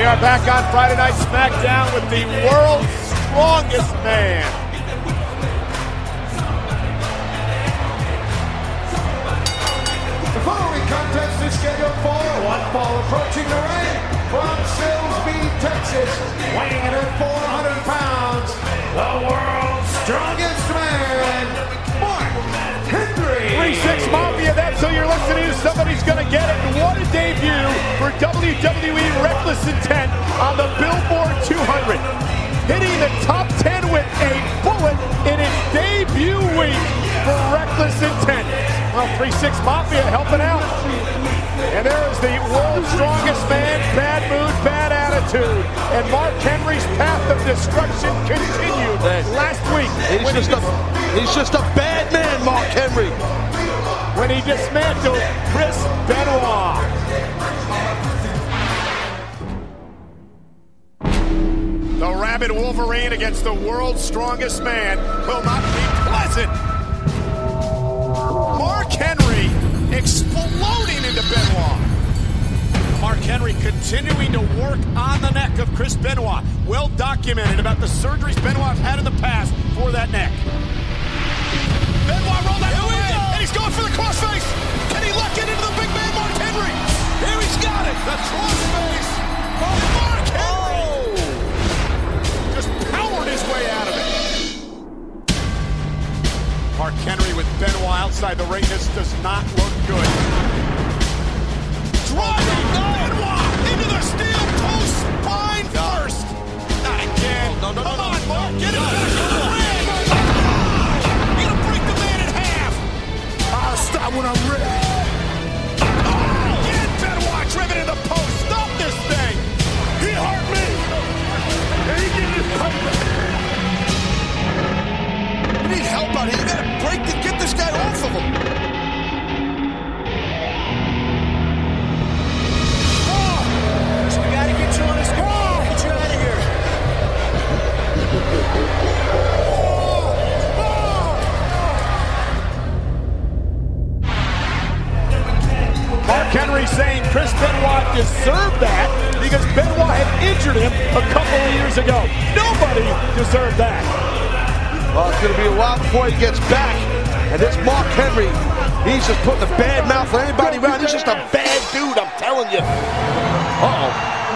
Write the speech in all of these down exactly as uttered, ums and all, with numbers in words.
are back on Friday Night SmackDown with the world's strongest man. The following contest is scheduled for one fall approaching the ring from Silsbee, Texas, weighing in at four hundred pounds, the world's strongest man, Mark Henry. three six Mafia, that's who you're listening to. Somebody's going to get it. And what a debut for W W E Reckless Intent on the Billboard two hundred. Hitting the top ten with a bullet in its debut week for Reckless Intent. Well, three six Mafia helping out. And there is the world's strongest man, bad mood, bad attitude. And Mark Henry's path of destruction continued last week. He's just, he a, he's just a bad man, Mark Henry. When he dismantled Chris Benoit. The rabid Wolverine against the world's strongest man will not be pleasant. Mark Henry exploding into Benoit. Mark Henry continuing to work on the neck of Chris Benoit. Well documented about the surgeries Benoit's had in the past for that neck. Benoit rolled out of the way, and he's going for the crossface. Can he lock it into the big man, Mark Henry? Here he's got it. The crossface from Mark Henry. Oh. Just powered his way out of it. Mark Henry with Benoit outside the ring. This does not look good. Driving Benoit into the steel post spine first. Not again. No, no, no, Come no, on, no, Mark. no, Get it no, back no, in the no, ring. You're going to break the man in half. I'll stop when I'm ready. Oh, again, Benoit driven in the post. Stop this thing. He hurt me. And he did his payback. You need help out here. You got to break to get this guy off of him. Oh, we got to get you on his car. Get you out of here. Mark Henry saying Chris Benoit deserved that because Benoit had injured him a couple of years ago. Nobody deserved that. Well, it's going to be a while before he gets back. And this Mark Henry, he's just putting a bad mouth on anybody around. He's just a bad dude, I'm telling you. Uh-oh.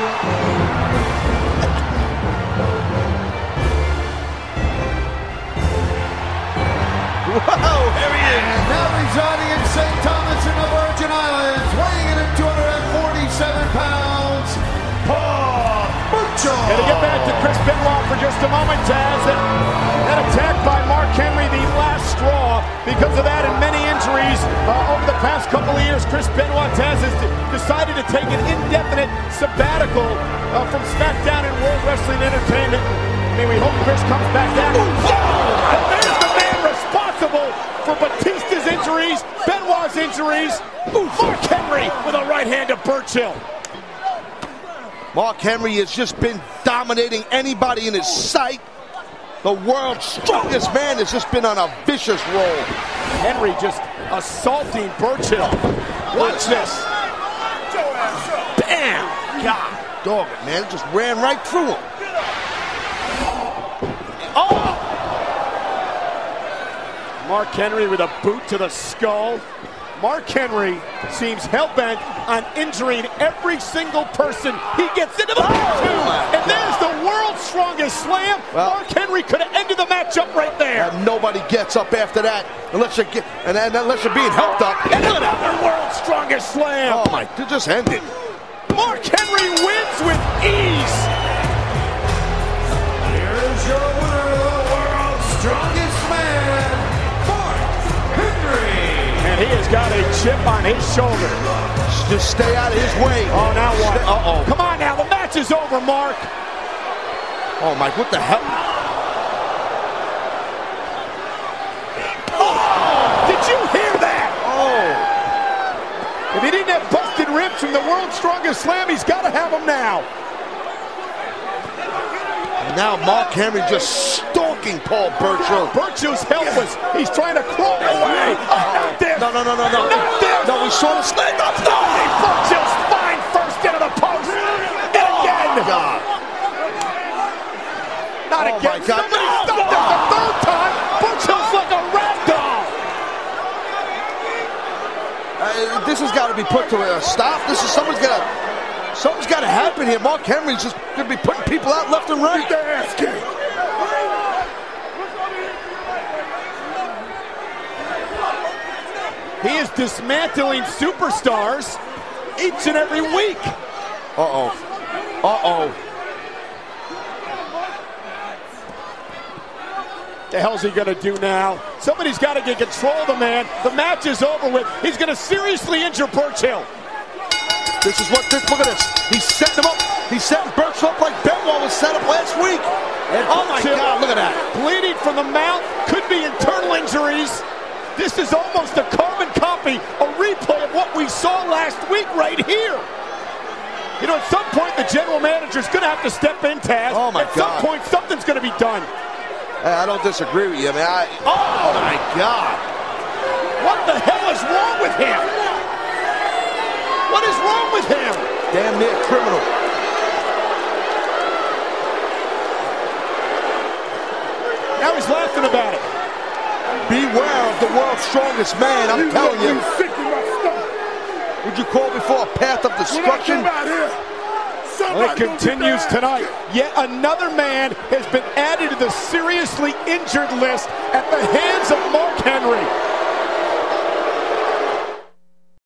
Whoa, here he is. And now residing in Saint Thomas in the Virgin Islands, weighing in at two hundred forty-seven pounds, Paul Burchill. And to get back to Chris Benoit for just a moment, Taz, that, that attack by Mark Henry, the last straw. Because of that and many injuries uh, over the past couple of years, Chris Benoit, Taz, has decided to take an indefinite sabbatical uh, from SmackDown and World Wrestling Entertainment. I mean, we hope Chris comes back down. And there's the man responsible for Batista's injuries, Benoit's injuries. Mark Henry with a right hand to Burchill. Mark Henry has just been dominating anybody in his sight. The world's strongest man has just been on a vicious roll. Henry just assaulting Burchill. Watch this. Bam! God, dog it, man. It just ran right through him. Oh! Mark Henry with a boot to the skull. Mark Henry seems hell-bent on injuring every single person he gets into the match to. And there's the world's strongest slam. Well, Mark Henry could have ended the matchup right there. And nobody gets up after that unless you get and, and unless you're being helped up. And another world's strongest slam. Oh my, it just ended. Mark Henry wins with ease. Here's your winner, the world's strongest man, Mark Henry. And he has got a chip on his shoulder. Just stay out of his way. Oh, now what? Stay, uh-oh. Come on now, the match is over, Mark. Oh, Mike, what the hell? Oh, did you hear that? Oh. If he didn't have busted ribs from the world's strongest slam, he's got to have them now. And now Mark Henry just stalking Paul Burchill. Burchill's helpless. He's trying to crawl away. Oh, not this. No, no, no, no, no. Not this. No, we saw the slam. No, No, Burchill's spine first into the post. And again. Uh, this has got to be put to a stop. This is someone's got to, something's got to happen here. Mark Henry's just going to be putting people out left and right. He is dismantling superstars each and every week. Uh-oh. Uh-oh. The hell's he gonna do now? Somebody's got to get control of the man. The match is over with. He's gonna seriously injure Burchill. This is what, this, look at this. He's setting him up. He's setting Burchill up like Benoit was set up last week. And oh my God, look at that. Bleeding from the mouth, could be internal injuries. This is almost a carbon copy, a replay of what we saw last week right here. You know, at some point, the general manager's going to have to step in, Taz. Oh, my God. At some point, something's going to be done. Hey, I don't disagree with you, man. I, oh, my God. What the hell is wrong with him? What is wrong with him? Damn near criminal. Now he's laughing about it. Beware of the world's strongest man, I'm telling you. Would you call before a path of destruction? Well, it continues tonight. Yet another man has been added to the seriously injured list at the hands of Mark Henry.